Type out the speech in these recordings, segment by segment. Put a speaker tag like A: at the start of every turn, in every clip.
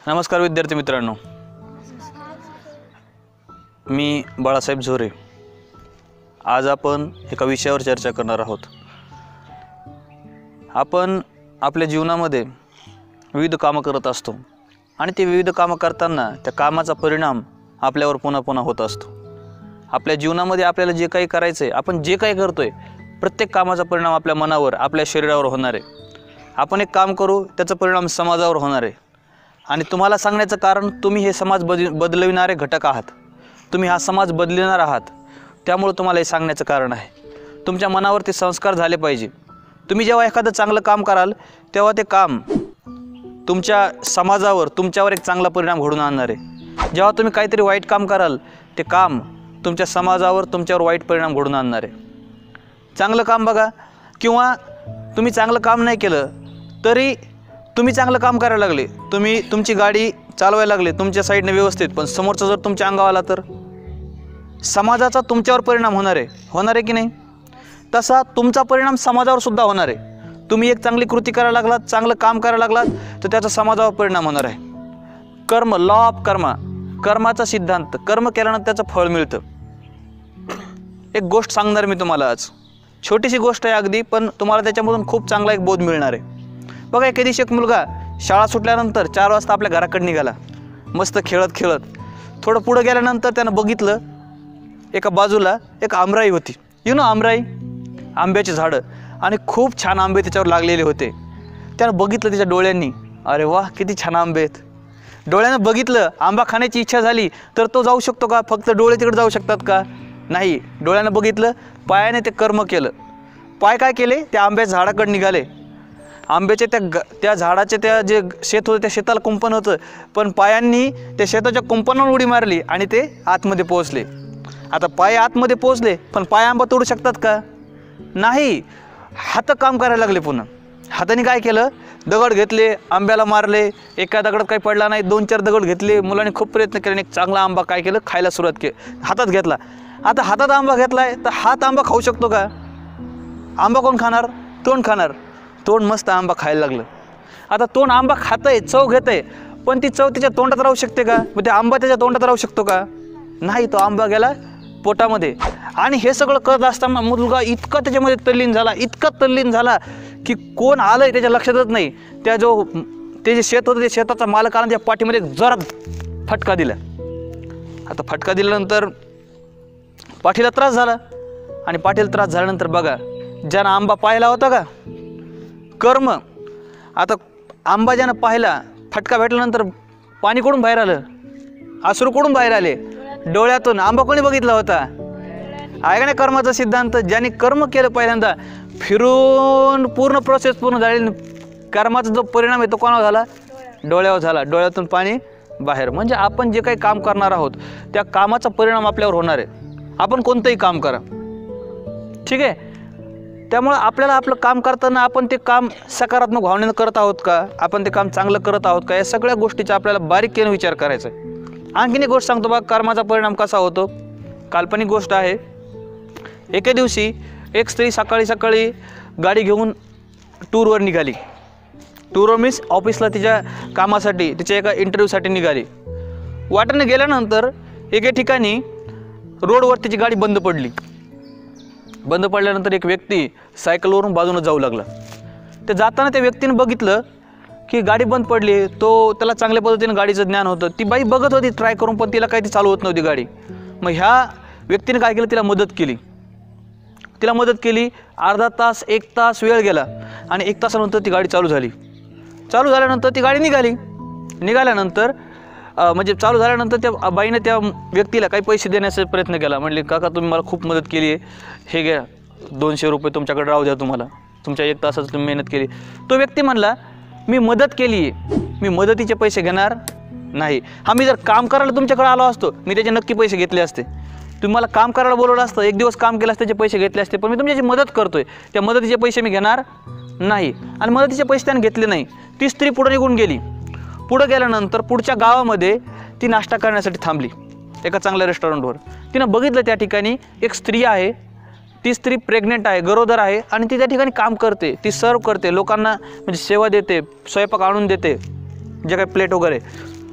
A: नमस्कार विद्यार्थी मित्रांनो, मी बालासाहेब झोरे। आज आपण एका विषयावर चर्चा करणार आहोत। आपण आपल्या जीवनामध्ये विविध कामं करत असतो आणि ते विविध कामं करताना त्या कामाचा परिणाम आपल्यावर पुन्हा पुन्हा होत असतो। आपल्या जीवनामध्ये आपल्याला जे काही करायचं आहे, आपण जे काही करतोय, प्रत्येक कामाचा परिणाम आपल्या मनावर, आपल्या शरीरावर होणार आहे। आपण एक काम करू, त्याचा परिणाम समाजावर होणार आहे। आणि तुम्हाला सांगण्याचं कारण, तुम्ही हे समाज बदलविणारे घटक आहात, तुम्ही हा समाज बदलविणार आहात। त्यामुळे तुम्हाला हे सांगण्याचं कारण आहे, तुमच्या मनावर ते संस्कार झाले पाहिजे। तुम्ही जेव्हा एखादं चांगलं काम कराल, तेव्हा ते काम तुमच्या समाजावर, तुमच्यावर एक चांगला परिणाम घडवून आणणार आहे। जेव्हा तुम्ही काहीतरी वाईट काम कराल, ते काम तुमच्या समाजावर, तुमच्यावर वाईट परिणाम घडवून आणणार आहे। चांगलं काम बघा, किंवा तुम्ही चांगलं काम नाही केलं तरी तुम्ही चांगलं काम करायला लागले, तुम्ही तुमची गाडी चालवायला लागले तुमच्या साईडने व्यवस्थित, पण समोरचा जर तुमच्या अंगावर आला तर समाजाचा तुमच्यावर परिणाम होणार आहे की नाही? तसा तुमचा परिणाम समाजावर सुद्धा होणार आहे। तुम्ही एक चांगली कृती करायला लागलात, चांगलं काम करायला लागलात, तर त्याचा समाजावर परिणाम होणार आहे। कर्म, लॉ ऑफ कर्मा, कर्माचा सिद्धांत, कर्म केल्यानंतर त्याचं फळ मिळतं। एक गोष्ट सांगणार मी तुम्हाला आज, छोटीशी गोष्ट आहे अगदी, पण तुम्हाला त्याच्यामधून खूप चांगला एक बोध मिळणार आहे। बघा, एके दिवशी एक मुलगा शाळा सुटल्यानंतर 4 वाजता आपल्या घराकडे निघाला, मस्त खेळत खेळत। थोडं पुढं गेल्यानंतर त्यानं बघितलं, एका बाजूला एक आमराई होती। आमराई, आंब्याची झाडं, आणि खूप छान आंबे त्याच्यावर लागलेले होते। त्यानं बघितलं त्याच्या डोळ्यांनी, अरे वाह, किती छान आंबे आहेत। डोळ्यानं बघितलं, आंबा खाण्याची इच्छा झाली तर तो जाऊ शकतो का? फक्त डोळे तिकडे जाऊ शकतात का? नाही। डोळ्यानं बघितलं, पायाने ते कर्म केलं। पाय काय केले? त्या आंब्याच्या झाडाकडे निघाले। आंब्याच्या त्या झाडाचे त्या जे शेत होतं, त्या शेताला कुंपण होतं, पण पायांनी त्या शेताच्या कुंपणावर उडी मारली आणि ते आतमध्ये पोहोचले। आता पाय आतमध्ये पोहोचले, पण पाय आंबा तोडू शकतात का? नाही। हात काम करायला लागले। पुन्हा हाताने काय केलं? दगड घेतले, आंब्याला मारले। एका दगडात काही पडला नाही, 2-4 दगड घेतले। मुलांनी खूप प्रयत्न केले, एक चांगला आंबा काय केलं? खायला सुरुवात केली, हातात घेतला। आता हातात आंबा घेतलाय तर हात आंबा खाऊ शकतो का? आंबा कोण खाणार? तोंड खाणार। तोंड मस्त आंबा खायला लागलं। आता तोंड आंबा खातंय, चव घेतंय, पण ती चव तिच्या तोंडात राहू शकते का? मग ते आंबा त्याच्या तोंडात राहू शकतो का? नाही। तो आंबा गेला पोटामध्ये। आणि हे सगळं करत असताना मुलगा इतका त्याच्यामध्ये तल्लीन झाला, इतका तल्लीन झाला की कोण आलंय त्याच्या लक्षातच नाही। ते जे शेत होतं, ते शेताचा मालक आला, त्या पाठीमध्ये जोरात फटका दिला। आता फटका दिल्यानंतर पाठीला त्रास झाला, आणि पाठीला त्रास झाल्यानंतर बघा, ज्यानं आंबा पाहिला होता का, कर्म, आता आंबा ज्यानं पाहिला, फटका भेटल्यानंतर पाणी कोणून बाहेर आलं? अश्रू कोणून बाहेर आले? डोळ्यातून। आंबा कोणी बघितला होता? आहे का नाही कर्माचा सिद्धांत? ज्याने कर्म केलं पहिल्यांदा, फिरून पूर्ण प्रोसेस पूर्ण झाली, कर्माचा जो परिणाम आहे तो कोणावर झाला? डोळ्यावर झाला। डोळ्यातून पाणी बाहेर। म्हणजे आपण जे काही काम करणार आहोत, त्या कामाचा परिणाम आपल्यावर होणार आहे। आपण कोणतंही काम करा, ठीक आहे? त्यामुळं आपल्याला आपलं काम करताना आपण ते काम सकारात्मक भावनेनं करत आहोत का? आपण ते काम चांगलं करत आहोत का? या सगळ्या गोष्टीचा आपल्याला बारीकीने विचार करायचा आहे। आणखीन एक गोष्ट सांगतो बघा, कर्माचा परिणाम कसा होतो। काल्पनिक गोष्ट आहे। एके दिवशी एक स्त्री सकाळी सकाळी गाडी घेऊन टूरवर निघाली। टूरवर मीन्स ऑफिसला, तिच्या कामासाठी, तिच्या एका इंटरव्ह्यूसाठी निघाली। वाटेने गेल्यानंतर एके ठिकाणी रोडवर तिची गाडी बंद पडली। बंद पडल्यानंतर एक व्यक्ती सायकलवरून बाजूने जाऊ लागला। ते जाताना त्या व्यक्तीने बघितलं की गाडी बंद पडली। त्याला चांगल्या पद्धतीने गाडीचं ज्ञान होतं। ती बाई बघत होती ट्राय करून, पण तिला काही ती चालू होत नव्हती गाडी। मग ह्या व्यक्तीने काय केलं? तिला मदत केली। अर्धा तास, 1 तास वेळ गेला, आणि 1 तासानंतर ती गाडी चालू झाली। चालू झाल्यानंतर ती गाडी निघाल्यानंतर चालू झाल्यानंतर त्या बाईने त्या व्यक्तीला काही पैसे देण्याचा प्रयत्न केला। म्हणले, काका तुम्ही मला खूप मदत केली आहे, हे घ्या 200 रुपये तुमच्याकडे राहू द्या, तुम्हाला तुमच्या 1 तासाची तुम्ही मेहनत केली। तो व्यक्ती म्हणला, मी मदत केली आहे, मी मदतीचे पैसे घेणार नाही। मी जर काम करायला तुमच्याकडे आलो असतो, मी त्याचे नक्की पैसे घेतले असते। तुम्ही मला काम करायला बोलवलं असतं, 1 दिवस काम केलं असतं, त्याचे पैसे घेतले असते, पण मी तुमच्याची मदत करतोय, त्या मदतीचे पैसे मी घेणार नाही। आणि मदतीचे पैसे त्याने घेतले नाही। ती स्त्री पुढे निघून गेली। पुढे गेल्यानंतर पुढच्या गावामध्ये ती नाश्ता करण्यासाठी थांबली एका चांगल्या रेस्टॉरंटवर। तिनं बघितलं त्या ठिकाणी एक स्त्री आहे, ती स्त्री प्रेग्नेंट आहे, गरोदर आहे, आणि ती त्या ठिकाणी काम करते, ती सर्व करते, लोकांना म्हणजे सेवा देते, स्वयंपाक आणून देते, जे काही प्लेट वगैरे।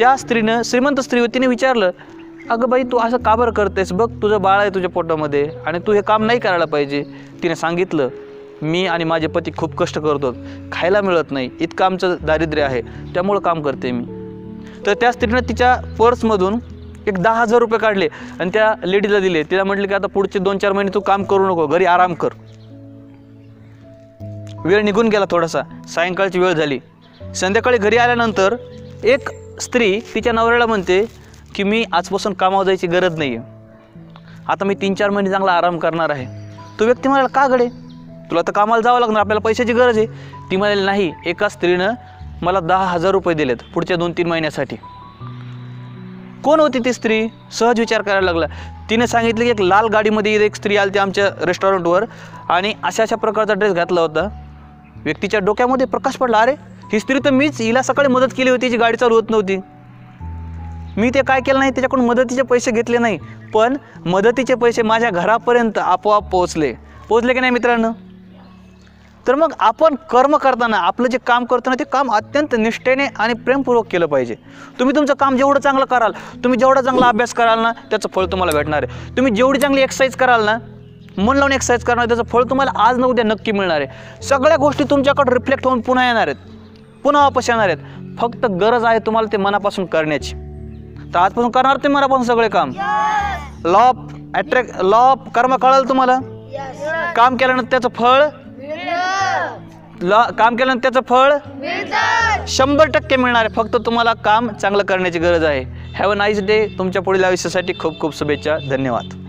A: त्या स्त्रीनं, श्रीमंत स्त्री होती, तिने विचारलं, अगं बाई तू असं का बरं करतेस, बघ तुझं बाळ आहे तुझ्या पोटामध्ये आणि तू हे काम नाही करायला पाहिजे. तिने सांगितलं, मी आणि माझे पती खूप कष्ट करतो, खायला मिळत नाही, इतकं आमचं दारिद्र्य आहे, त्यामुळं काम करते मी. तर त्या स्त्रीनं तिच्या पर्समधून एक 10,000 रुपये काढले आणि त्या लेडीला दिले. तिला म्हटले की आता पुढचे 2-4 महिने तू काम करू नको, घरी आराम कर. वेळ निघून गेला थोडासा, सायंकाळची वेळ झाली. संध्याकाळी घरी आल्यानंतर एक स्त्री तिच्या नवऱ्याला म्हणते की मी आजपासून कामावर जायची गरज नाही आहे, आता मी 3-4 महिने चांगला आराम करणार आहे. तो व्यक्ती म्हणाला, का गडे, तुला तर कामाला जावं लागणार, आपल्याला पैशाची गरज आहे. ती म्हणाली, नाही, एका स्त्रीनं मला 10,000 रुपये दिलेत पुढच्या 2-3 महिन्यासाठी. कोण होती ती स्त्री? सहज विचार करायला लागला. तिने सांगितलं की एक लाल गाडीमध्ये एक स्त्री आली आमच्या रेस्टॉरंटवर आणि अशा प्रकारचा ड्रेस घातला होता. व्यक्तीच्या डोक्यामध्ये प्रकाश पडला, अरे ही स्त्री तर मीच, हिला सकाळी मदत केली होती, जी गाडी चालू होत नव्हती. मी ते काय केलं नाही, त्याच्याकडून मदतीचे पैसे घेतले नाही, पण मदतीचे पैसे माझ्या घरापर्यंत आपोआप पोहोचले की नाही मित्रांनो? तर मग आपण कर्म करताना, आपलं जे काम करताना ते काम अत्यंत निष्ठेने आणि प्रेमपूर्वक केलं पाहिजे. तुम्ही तुमचं काम जेवढं चांगलं कराल, तुम्ही जेवढा चांगला अभ्यास कराल ना, त्याचं फळ तुम्हाला भेटणार आहे. तुम्ही जेवढी चांगली एक्सरसाइज कराल ना, मन लावून एक्सरसाइज करणार, त्याचं फळ तुम्हाला आज न उद्या नक्की मिळणार आहे. सगळ्या गोष्टी तुमच्याकडे रिफ्लेक्ट होऊन पुन्हा येणार आहेत, पुन्हा वापस येणार आहेत. फक्त गरज आहे तुम्हाला ते मनापासून करण्याची. तर आजपासून करणार तुम्ही मनापासून सगळे काम. लॉ ऑफ कर्म कळाल तुम्हाला? काम केल्यानंतर त्याचं फळ, काम केल्यानंतर त्याचं फळ 100% मिळणार आहे. फक्त तुम्हाला काम चांगलं करण्याची गरज आहे. Have a nice day. तुमच्या पुढील आयुष्यासाठी खूप खूप शुभेच्छा. धन्यवाद.